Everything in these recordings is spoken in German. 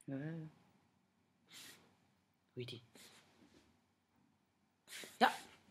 Ja. Ui. Ja,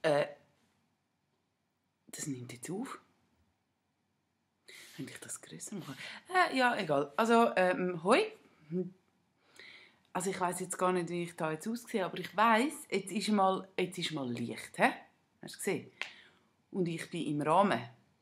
das nimmt jetzt auf. Könnte ich das grösser machen? Ja, egal. Also, hoi. Also ich weiss jetzt gar nicht, wie ich da jetzt aussehe, aber ich weiss, jetzt ist mal Licht. He? Hast du gesehen? Und ich bin im Rahmen.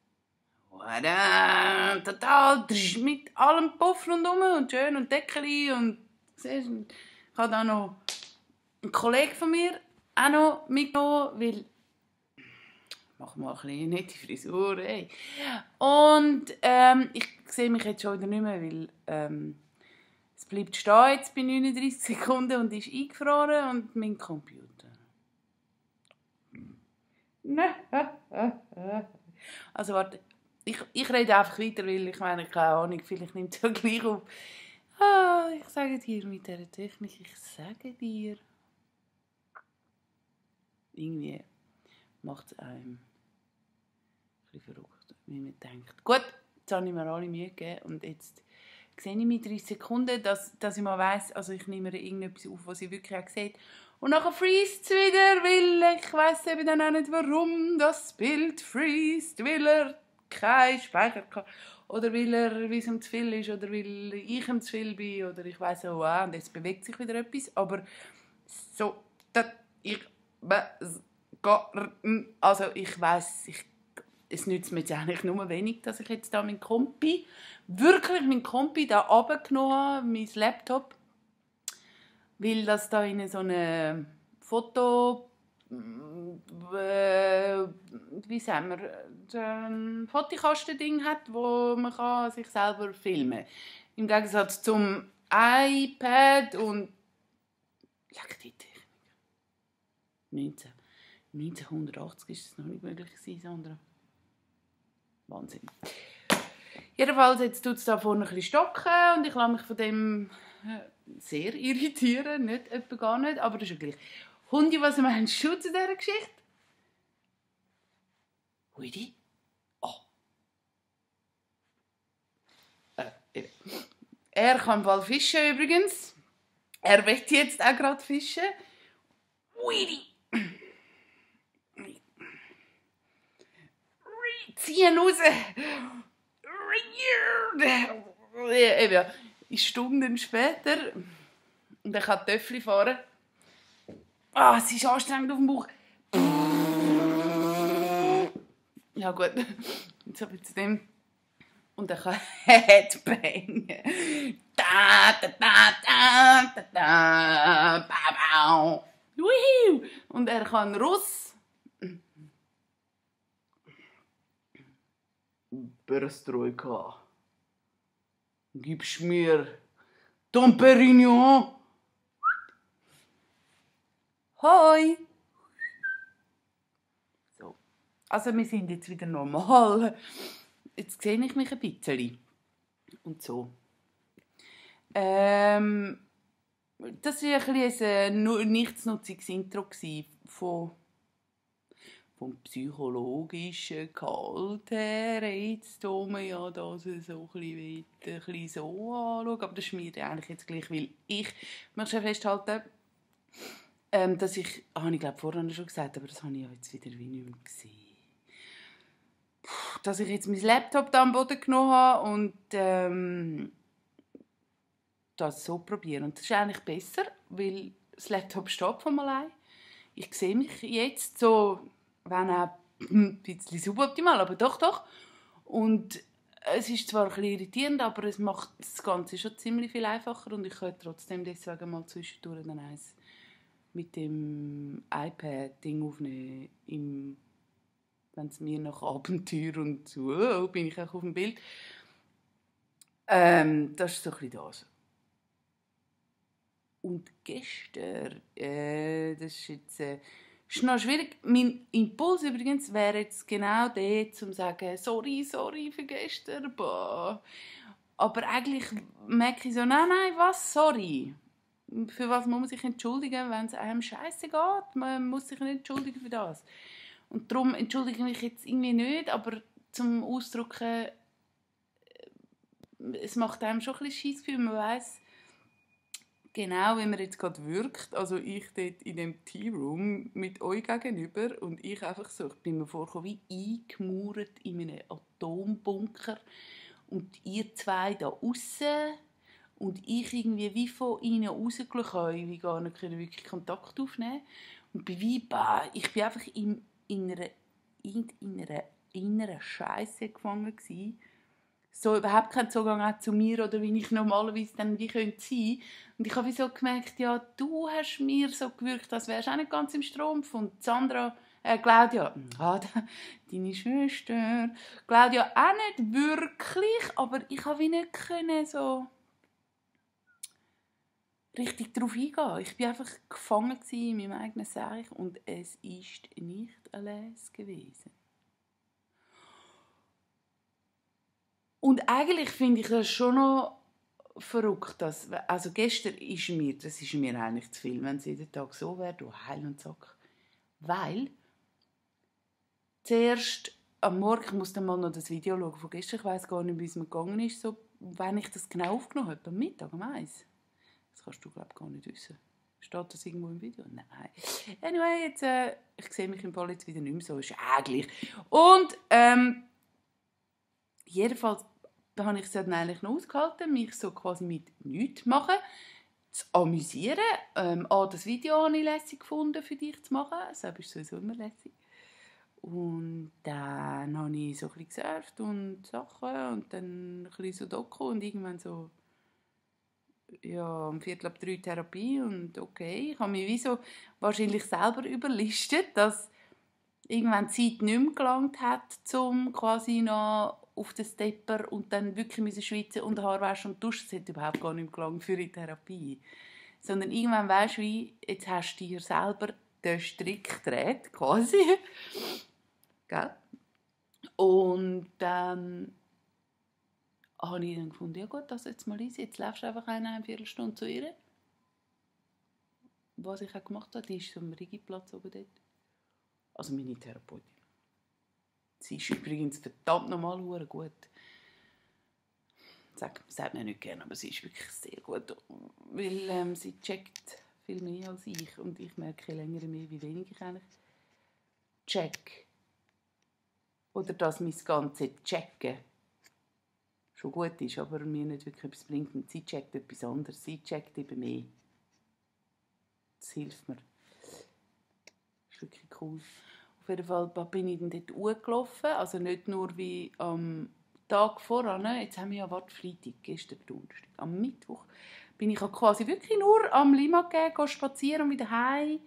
Total mit allem Puff rundherum und schön und Deckeli und siehst, ich habe auch noch einen Kollegen von mir auch noch mitgenommen, weil mach mal eine nette Frisur, ey. Und ich sehe mich jetzt schon wieder nicht mehr, weil es bleibt stehen jetzt bei 39 Sekunden und ist eingefroren und mein Computer. Also warte, ich rede einfach weiter, weil ich meine, keine Ahnung, vielleicht nimmt es ja gleich auf. Ich sage dir mit dieser Technik, ich sage dir. Irgendwie macht es einem ein bisschen verrückt, wie man denkt. Gut, jetzt habe ich mir alle Mühe gegeben und jetzt sehe ich mit 30 Sekunden, dass ich mal weiss, also ich nehme irgendetwas auf, was sie wirklich auch sieht. Und nachher freest es wieder, weil ich weiss eben dann auch nicht, warum das Bild freest, weil er keinen Speicher hat. Oder weil es ihm zu viel ist, oder weil ich ihm zu viel bin, oder ich weiss auch, und jetzt bewegt sich wieder etwas. Aber so, also ich weiss, es nützt mir jetzt eigentlich nur wenig, dass ich jetzt da meinen Kompi da runtergenommen habe, mein Laptop, weil das da in so eine wie sagen wir, ein Fotokastending hat, wo man kann sich selber filmen kann. Im Gegensatz zum iPad und leck die Technik. 1980 ist es noch nicht möglich gewesen, Sandra. Wahnsinn. Jedenfalls, jetzt tut es da vorne ein bisschen stocken und ich lasse mich von dem sehr irritieren. Nicht, etwa gar nicht, aber das ist ja gleich. Hundi, was meinst du zu dieser Geschichte? Hundi? Oh. Er kann bald fischen übrigens. Er möchte jetzt auch gerade fischen. Hundi! Ziehen raus! Eben, Stunden später und er kann Töffel fahren. Es ist anstrengend auf dem Bauch. Ja gut, jetzt habe ich zu dem und er kann Headbang. Und er kann Russ. Perestroika. Gibst mir Dom Perignon. Hoi. So. Also wir sind jetzt wieder normal. Jetzt sehe ich mich ein bisschen. Und so. Das war ein bisschen nichtsnutziges Intro vom psychologischen Gehalt her, jetzt tun wir ja das so ein bisschen so anschauen. Aber das ist mir eigentlich jetzt gleich, weil ich möchte festhalten, dass ich glaube vorhin schon gesagt, aber das habe ich ja jetzt wieder wie nicht mehr gesehen. Dass ich jetzt mein Laptop da am Boden genommen habe und das so probieren. Und das ist eigentlich besser, weil das Laptop steht von allein. Ich sehe mich jetzt so, wenn auch ein bisschen suboptimal, aber doch. Und es ist zwar ein bisschen irritierend, aber es macht das Ganze schon ziemlich viel einfacher und ich könnte trotzdem deswegen mal zwischendurch dann eins mit dem iPad-Ding aufnehmen, wenn es mir nach Abenteuer und so, bin ich auch auf dem Bild. Das ist so ein bisschen das. Und gestern, das ist jetzt ist noch schwierig. Mein Impuls übrigens wäre jetzt genau der, um zu sagen, sorry für gestern. Boah. Aber eigentlich merke ich so, nein, was, sorry. Für was muss man sich entschuldigen, wenn es einem scheiße geht? Man muss sich nicht entschuldigen für das. Und darum entschuldige ich mich jetzt irgendwie nicht, aber zum Ausdrücken, es macht einem schon ein bisschen Scheissgefühl, man weiss, genau, wie man jetzt gerade wirkt. Also ich dort in dem Tea-Room mit euch gegenüber und ich einfach so, ich bin mir vorgekommen wie eingemauert in einem Atombunker und ihr zwei da aussen und ich irgendwie wie von ihnen rausgekommen, wie gar nicht wirklich Kontakt aufnehmen und bin wie, ich bin einfach in einer inneren Scheisse gefangen gewesen. So überhaupt keinen Zugang auch zu mir oder wie ich normalerweise dann wie sein könnte. Und ich habe so gemerkt, ja, du hast mir so gewirkt, als wärst du auch nicht ganz im Strumpf. Und Sandra, Claudia, deine Schwester, Claudia auch nicht wirklich, aber ich habe wie nicht können, so richtig darauf eingehen. Ich war einfach gefangen in meinem eigenen Seich und es ist nicht allein gewesen. Und eigentlich finde ich das schon noch verrückt. Also gestern ist mir eigentlich zu viel, wenn es jeden Tag so wäre, du Heil und Sack. Weil zuerst am Morgen, ich muss dann mal noch das Video schauen von gestern, ich weiss gar nicht, wie es mir gegangen ist, so, wenn ich das genau aufgenommen habe, am Mittag, um 1. Das kannst du, glaube ich, gar nicht wissen. Steht das irgendwo im Video? Nein. Anyway, jetzt, ich sehe mich im Fall jetzt wieder nicht mehr so, ist gleich. Und, jedenfalls habe ich es dann eigentlich noch ausgehalten, mich so quasi mit nichts machen, zu amüsieren. Das Video habe ich lässig gefunden, für dich zu machen. Das ist sowieso immer lässig. Und dann habe ich so ein bisschen gesurft und Sachen und dann ein bisschen so Doku und irgendwann so, ja, um 2:45 Therapie und okay. Ich habe mich wie so wahrscheinlich selber überlistet, dass irgendwann die Zeit nicht mehr gelangt hat, um quasi noch auf den Stepper und dann wirklich schwitzen und Haar waschen und duschen. Das hat überhaupt gar nicht mehr gelangt für die Therapie. Sondern irgendwann weisst du, wie, jetzt hast du dir selber den Strick gedreht, quasi. Gell? Und dann habe ich dann gefunden, ja gut, das jetzt mal easy. Jetzt läufst du einfach eine Viertelstunde zu ihr. Was ich auch gemacht habe, die ist so am Rigiplatz oben dort. Also meine Therapeutin. Sie ist übrigens verdammt normal gut. Sagt man nicht gerne, aber sie ist wirklich sehr gut. Weil sie checkt viel mehr als ich. Und ich merke länger mehr, wie wenig ich eigentlich check. Oder dass mein ganze Checken schon gut ist, aber mir nicht wirklich etwas bringt. Und sie checkt etwas anderes. Sie checkt eben mehr. Das hilft mir. Das ist wirklich cool. Auf jeden Fall bin ich dann dort hochgelaufen, also nicht nur wie am Tag voran, jetzt haben wir ja Freitag, gestern Donnerstag. Am Mittwoch bin ich quasi wirklich nur am Limmatgehen spazieren und wieder heim.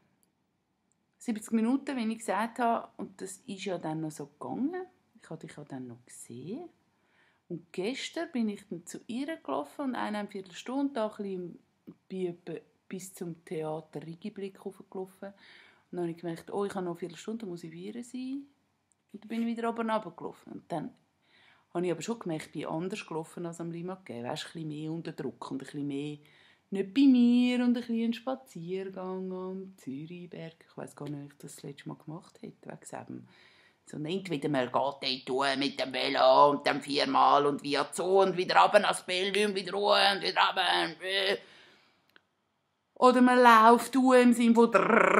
70 Minuten, wie ich gesagt habe, und das ist ja dann noch so gegangen. Ich habe dich ja dann noch gesehen. Und gestern bin ich dann zu ihr gelaufen und eine Viertelstunde da ein bisschen bis zum Theater Rigiblick hochgelaufen. Und dann habe ich gemerkt, ich habe noch 4 Stunden, muss ich bei ihr sein. Und dann bin ich wieder oben runtergelaufen. Und dann habe ich aber schon gemerkt, ich bin anders gelaufen als am Limmatgehen. Weißt, ein bisschen mehr unter Druck und ein bisschen mehr nicht bei mir und ein bisschen ein Spaziergang am Zürichberg. Ich weiss gar nicht, ob ich das letzte Mal gemacht hätte. So entweder man geht dort mit dem Velo und dann 4-mal und via Zoo und wieder runter ans Bellevue und wieder runter und wieder runter. Oder man läuft im Sinne von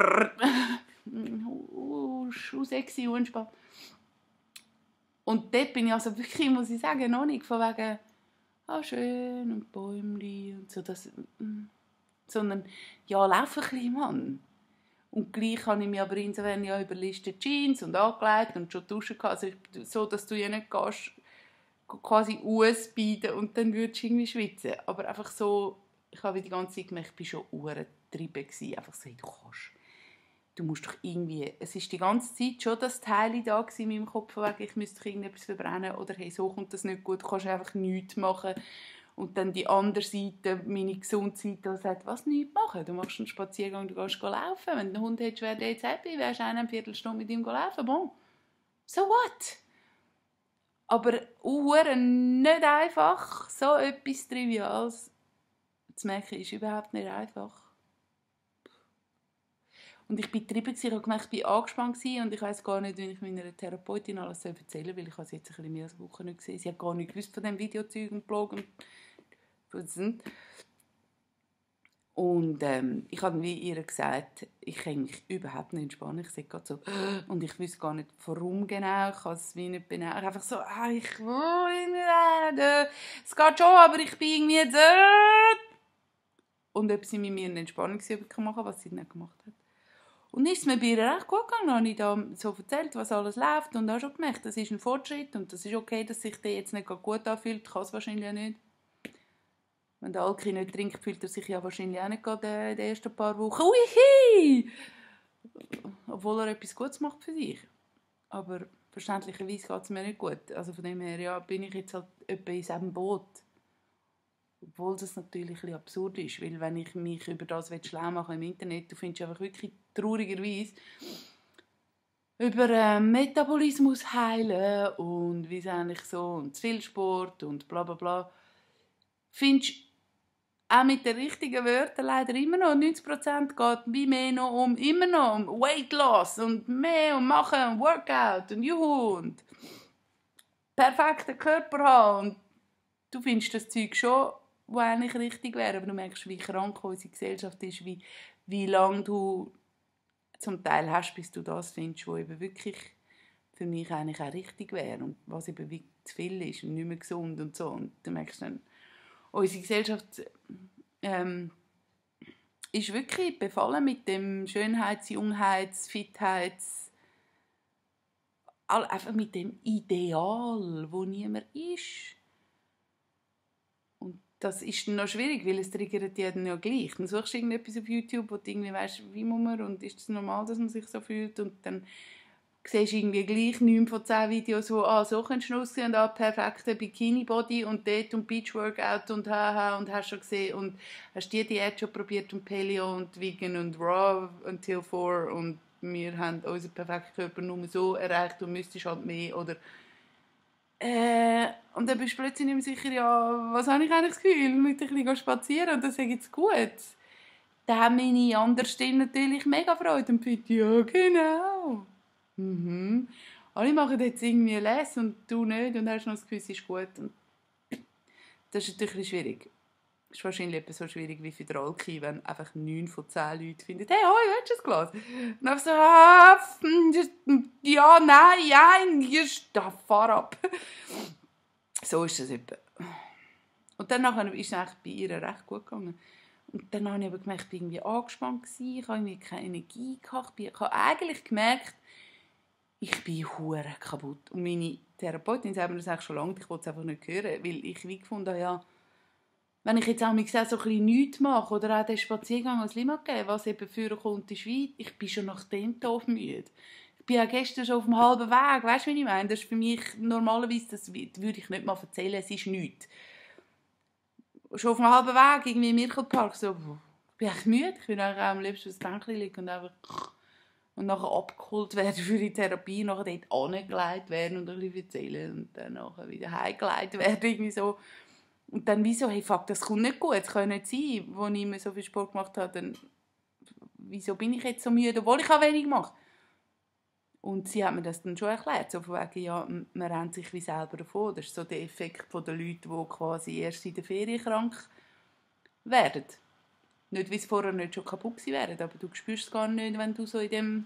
sexy und spannend. Und dort bin ich also wirklich, muss ich sagen, noch nicht von wegen schön und Bäumli und so. Sondern, ja, laufe ein bisschen, Mann. Und gleich habe ich mich aber insofern ja überlistet Jeans und angelegt und schon duschen gehabt. Also so, dass du ja nicht gehst, quasi ausbeiden und dann würdest du irgendwie schwitzen. Aber einfach so, ich habe die ganze Zeit gemerkt, ich war schon getrieben. Einfach so, hey, du musst doch irgendwie, es ist die ganze Zeit schon das Teil da in meinem Kopf, wegen, ich müsste doch irgendetwas verbrennen oder hey, so kommt das nicht gut, du kannst einfach nichts machen. Und dann die andere Seite, meine gesunde Seite, die sagt, was nichts machen? Du machst einen Spaziergang, du gehst laufen. Wenn du einen Hund hättest, wäre der jetzt happy, wärst du eine Viertelstunde mit ihm laufen. Bon, so what? Aber nicht einfach, so etwas Triviales zu merken, ist überhaupt nicht einfach. Und ich war getrieben, ich habe gemerkt, ich war angespannt und ich weiss gar nicht, wie ich meiner Therapeutin alles erzählen soll, weil ich es jetzt ein bisschen mehr als eine Woche nicht gesehen. Sie hat gar nicht gewusst von diesem Videozeug und Blog und Und ich habe wie ihr gesagt, ich kann mich überhaupt nicht entspannen. Ich sage gerade so, und ich wüsste gar nicht, warum genau. Ich kann es wie nicht benennen. Einfach so, ich will nicht, es geht schon, aber ich bin irgendwie so. Und ob sie mit mir eine Entspannungsübung machen kann, was sie nicht gemacht hat. Und ist es mir bei ihr recht gut gegangen. Dann habe ich da so erzählt, was alles läuft und habe schon gemerkt, das ist ein Fortschritt und das ist okay, dass sich der jetzt nicht gut anfühlt. Kann es wahrscheinlich auch nicht. Wenn der Alki nicht trinkt, fühlt er sich ja wahrscheinlich auch nicht gerade in den ersten paar Wochen. Uihi! Obwohl er etwas Gutes macht für sich. Aber verständlicherweise geht es mir nicht gut. Also von dem her ja, bin ich jetzt halt etwa in diesem Boot. Obwohl das natürlich ein bisschen absurd ist, weil wenn ich mich über das schlau machen im Internet, du findest einfach wirklich traurigerweise über Metabolismus heilen und wie es eigentlich so und zu viel Sport und bla bla bla, findest auch mit den richtigen Wörtern leider immer noch. 90% geht wie mehr noch immer noch um Weight Loss und mehr und machen und Workout und Juhu und perfekten Körper haben. Und du findest das Zeug schon, was eigentlich richtig wäre, aber du merkst, wie krank unsere Gesellschaft ist, wie lange du zum Teil hast, bis du das findest, was eben wirklich für mich eigentlich auch richtig wäre und was eben wie zu viel ist und nicht mehr gesund und so. Und du merkst dann, unsere Gesellschaft ist wirklich befallen mit dem Schönheits-, Jungheits-, Fitheits-, einfach mit dem Ideal, wo niemand ist. Und das ist dann noch schwierig, weil es triggert jeden ja gleich. Dann suchst du irgendetwas auf YouTube, wo du irgendwie weißt, wie muss man und ist es normal, dass man sich so fühlt und dann siehst du irgendwie gleich 9 von 10 Videos, wo so kannst du aussehen und perfekter Bikini-Body und dort und Beach-Workout und haha und hast schon gesehen und hast die Diät schon probiert und Paleo und Vegan und Raw until 4 und wir haben unseren perfekten Körper nur so erreicht und müsstest halt mehr oder und dann bist du plötzlich nicht mehr sicher, ja, was habe ich eigentlich das Gefühl, mit ein bisschen spazieren und dann sage ich, gut. Dann haben meine anderen Stimmen natürlich mega Freude und finden, ja genau. Mhm. Alle machen jetzt irgendwie Les und du nicht und hast noch das Gefühl, es ist gut. Und das ist natürlich schwierig. Das ist wahrscheinlich etwas so schwierig wie für den Alki, wenn einfach 9 von 10 Leuten finden, hey, hoi, willst du ein Glas? Und dann so, ja, nein, fahr ab. So ist es etwa. Und dann ist es eigentlich bei ihr recht gut gegangen. Und dann habe ich aber gemerkt, ich war irgendwie angespannt, ich habe irgendwie keine Energie gehabt. Ich habe eigentlich gemerkt, ich bin hure kaputt. Und meine Therapeutin sagt mir das eigentlich schon lange, ich wollte es einfach nicht hören, weil ich wie gefunden habe, ja, wenn ich jetzt auch so ein bisschen nichts mache oder auch den Spaziergang als Lima gebe, was eben führen kommt, ist wie, ich bin schon nach dem Tag müde. Ich bin ja gestern schon auf dem halben Weg, weißt du, wie ich meine? Das ist für mich normalerweise, das würde ich nicht mal erzählen, es ist nichts. Schon auf dem halben Weg, irgendwie im Mirkelpark, so, ich bin echt müde, ich will eigentlich auch am liebsten auf das Bänkchen liegen und einfach und nachher abgeholt werden für die Therapie, nachher dort angelegt werden und ein bisschen erzählen und dann nachher wieder heimgelegt werden, irgendwie so. Und dann wieso, hey, fuck, das kommt nicht gut, das kann nicht sein, als ich mir so viel Sport gemacht habe, dann wieso bin ich jetzt so müde, obwohl ich auch wenig mache. Und sie hat mir das dann schon erklärt, so von wegen, ja, man rennt sich wie selber davon. Das ist so der Effekt der Leute, die quasi erst in der Ferien krank werden. Nicht, weil sie vorher nicht schon kaputt gewesen wären, aber du spürst es gar nicht, wenn du so in dem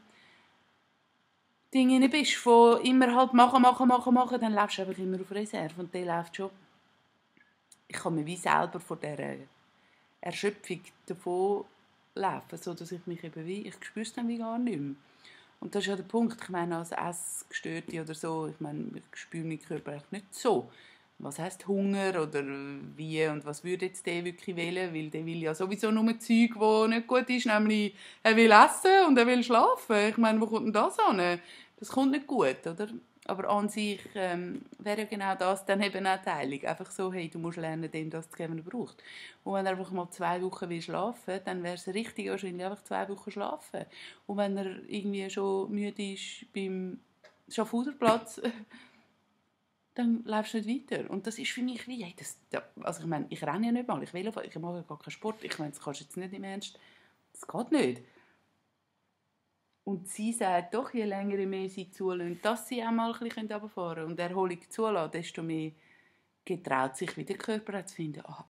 Ding bist, von immer halt machen, dann läufst du einfach immer auf Reserve und der läuft schon. Ich kann mir wie selber von dieser Erschöpfung davon laufen, sodass ich mich eben wie, ich spüre es dann wie gar nicht mehr. Und das ist ja der Punkt, ich meine, als Essgestörte oder so, ich meine, ich spüre meinen Körper eigentlich nicht so. Was heisst Hunger oder wie und was würde jetzt der wirklich wählen? Weil der will ja sowieso nur Zeug, das nicht gut ist, nämlich er will essen und er will schlafen. Ich meine, wo kommt denn das an? Das kommt nicht gut, oder? Aber an sich wäre ja genau das dann eben auch Teilung. Einfach so, hey, du musst lernen, dem das zu geben, was er braucht. Und wenn er einfach mal 2 Wochen will schlafen, dann wäre es richtig wahrscheinlich einfach 2 Wochen schlafen. Und wenn er irgendwie schon müde ist beim Schaffhauserplatz, dann läufst du nicht weiter. Und das ist für mich wie, hey, also ich meine, ich renne ja nicht mal, ich mache ja gar keinen Sport. Ich meine, das kannst du jetzt nicht im Ernst, das geht nicht. Und sie sagt doch, je länger je mehr sie zulassen, dass sie auch mal ein bisschen runterfahren können und Erholung zulassen, desto mehr getraut sich wie der Körper zu finden,